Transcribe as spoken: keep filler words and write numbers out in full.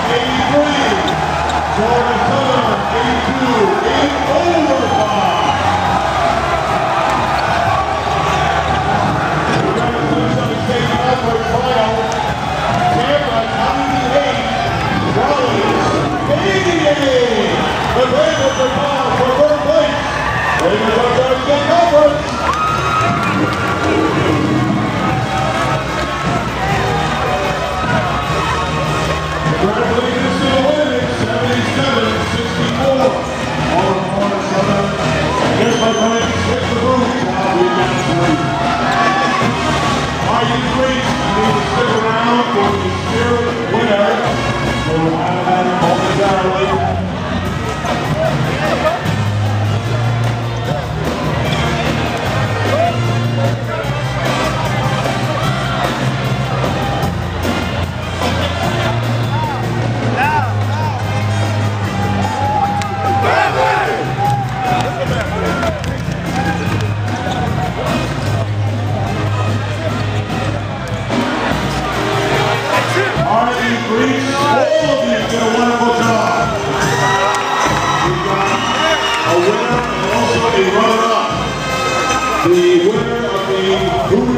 eighty-three. Jordan Southern, eighty-two. In overtime. We're going to do some state conference final. Tampa, ninety-eight. Rollins, eighty-eight. The Ravens are down for third place. Ravens are trying to get conference. Congratulations to the winners, seventy-seven sixty-four. All of Florida Southern. Here's my friend, switch the room. Now we got three. Are you great? You need to stick around for the spirit winner. We'll have that momentarily. The winner of the